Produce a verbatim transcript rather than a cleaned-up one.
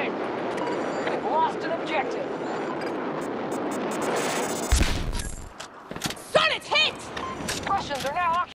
Moving! We've lost an objective. Son, it's hit! Russians are now